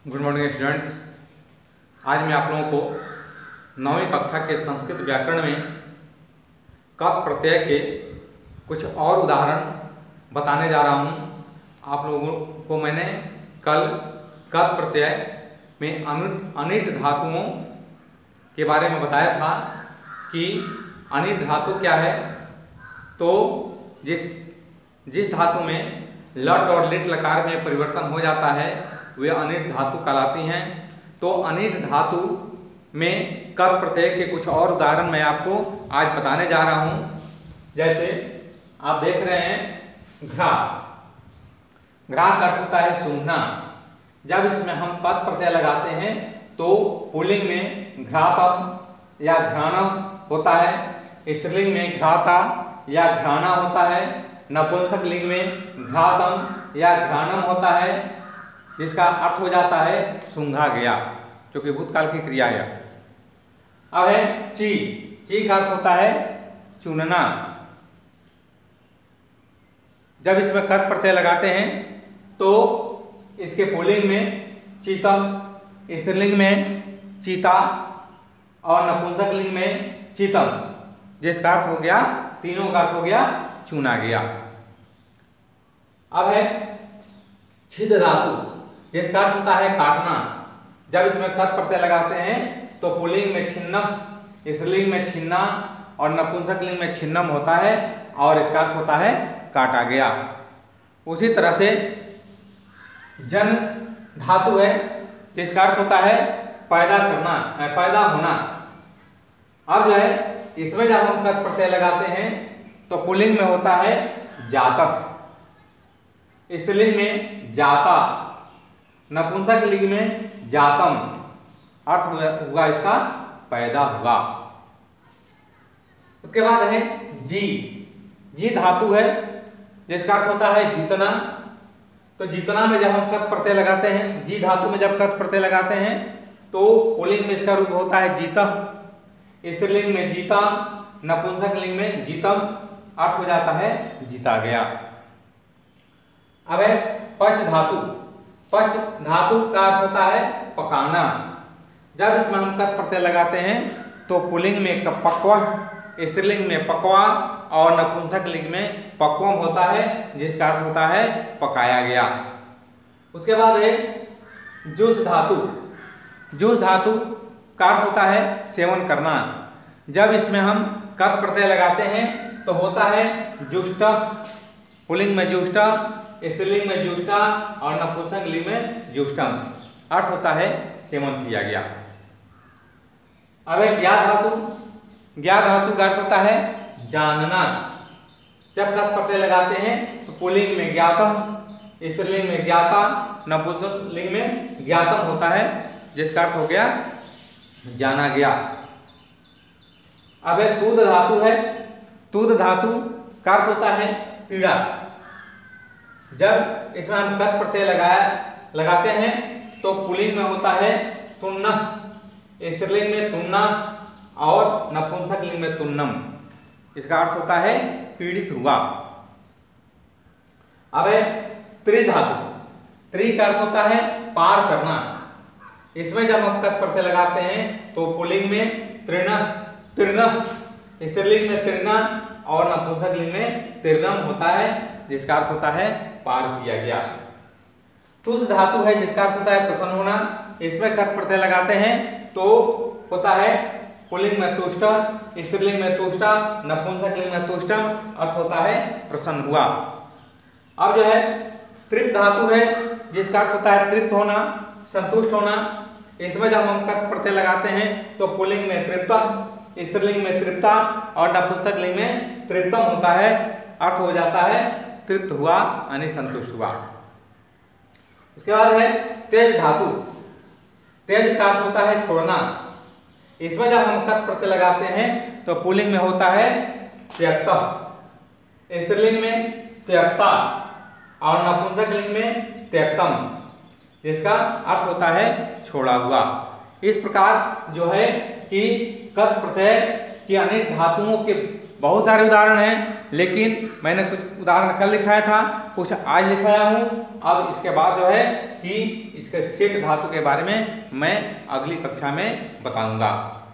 Good morning students. आज मैं आप लोगों को 9वीं कक्षा के संस्कृत व्याकरण में कप प्रत्यय के कुछ और उदाहरण बताने जा रहा हूँ। आप लोगों को मैंने कल कप प्रत्यय में अनिट धातुओं के बारे में बताया था कि अनिट धातु क्या है। तो जिस धातु में लट और लिट लकार में परिवर्तन हो जाता है वे अनिट धातु कहलाती हैं। तो अनिट धातु में कप प्रत्यय के कुछ और उदाहरण मैं आपको आज बताने जा रहा हूं। जैसे आप देख रहे हैं घ्रा। घ्रा का अर्थ होता है सूंघना। जब इसमें हम पद प्रत्यय लगाते हैं तो पुल्लिंग में घ्रातम या घ्राणम होता है, स्त्रीलिंग में घ्राता या घ्राणा होता है, नपुंसक लिंग में घ्रातम या घ्राणम होता है, जिसका अर्थ हो जाता है सूंघा गया, जो कि भूतकाल की क्रिया है। अब है ची। ची का अर्थ होता है चुनना। जब इसमें कत प्रत्यय लगाते हैं तो इसके पुल्लिंग में चीतम, स्त्रीलिंग में चीता और नपुंसक लिंग में चीतम, जिसका अर्थ हो गया, तीनों का अर्थ हो गया चुना गया। अब है छिद धातु, जिसका अर्थ होता है काटना। जब इसमें कत प्रत्यय लगाते हैं तो पुल्लिंग में छिन्नम, स्त्रीलिंग में छिन्ना और नपुंसक लिंग में छिन्नम होता है और इसका अर्थ होता है काटा गया। उसी तरह से जन धातु है, जिसका अर्थ होता है पैदा करना, पैदा होना। अब जो है इसमें जब हम कत प्रत्यय लगाते हैं तो पुल्लिंग में होता है जातक, स्त्रीलिंग में जाता, नपुंसक लिंग में जातम, अर्थ हुआ इसका पैदा हुआ। उसके बाद है जी। जी धातु है, जिसका अर्थ होता है जीतना। तो जीतना में जब हम कत प्रत्यय लगाते हैं, जी धातु में जब कत प्रत्यय लगाते हैं तो पुल्लिंग में इसका रूप होता है जीतम, स्त्रीलिंग में जीता, नपुंसक लिंग में जीतम, अर्थ हो जाता है जीता गया। अब है पच धातु। पच धातु का अर्थ होता है पकाना। जब इसमें हम कत प्रत्यय लगाते हैं तो पुल्लिंग में पक्वा, स्त्रीलिंग में पकवा और नपुंसक लिंग में पक्वम होता है, जिसका अर्थ होता है पकाया गया। उसके बाद है जुस धातु। जुस धातु का अर्थ होता है सेवन करना। जब इसमें हम कत प्रत्यय लगाते हैं तो होता है जुष्ट, पुल्लिंग में जुष्ट, स्त्रीलिंग में जुष्टा और नपुंसक लिंग में जुष्टम, अर्थ होता है सेवन किया गया। अब है ज्ञा धातु। ज्ञा धातु का अर्थ होता है जानना। जब कत प्रत्यय लगाते हैं तो पुल्लिंग में ज्ञातम, स्त्रीलिंग में ज्ञाता, नपुंसक लिंग में ज्ञातम होता है, जिसका अर्थ हो गया जाना गया। अब है तूद धातु है। तूद धातु का अर्थ होता है पीड़ा। जब इसमें हम कत प्रत्यय लगाते हैं तो पुल्लिंग में होता है तुन्ना, स्त्रीलिंग में तुन्ना और नपुंसक लिंग में तुन्नम, इसका अर्थ होता है पीड़ित हुआ। अब है त्रि धातु। त्रि का अर्थ होता है पार करना। इसमें जब हम कत प्रत्यय लगाते हैं तो पुल्लिंग में तृण, तीर्ण, स्त्रीलिंग में तीर्णा और नपुंसक लिंग में तीर्णम होता है, जिसका अर्थ होता है पार किया गया। तुस धातु है, जिसका अर्थ होता है प्रसन्न होना। इसमें कत प्रत्यय लगाते हैं तो होता है पुल्लिंग में तुष्ट, स्त्रीलिंग में तुष्टा, नपुंसक लिंग में तुष्टम, अर्थ होता है प्रसन्न हुआ। अब जो है तृप्त धातु है, जिसका अर्थ होता है तृप्त होना, संतुष्ट होना। इसमें जब हम कत प्रत्यय लगाते हैं तो पुल्लिंग में तृप्ता, स्त्रीलिंग में तृप्ता और नपुंसक लिंग में तृप्तम होता है, अर्थ हो जाता है तृप्त हुआ यानी संतुष्ट हुआ। उसके बाद है तेज धातु। तेज का अर्थ होता है छोड़ना। इसमें जब हम कत प्रत्यय लगाते हैं तो पुल्लिंग में होता है त्यक्ता, स्त्रीलिंग में त्यक्ता और नपुंसक लिंग में त्यक्तम, जिसका अर्थ होता है छोड़ा हुआ। इस प्रकार जो है कि कत प्रत्यय की अनेक धातुओं के बहुत सारे उदाहरण हैं, लेकिन मैंने कुछ उदाहरण कल लिखाया था, कुछ आज लिखाया हूँ। अब इसके बाद जो है कि इसके सेट धातु के बारे में मैं अगली कक्षा में बताऊंगा।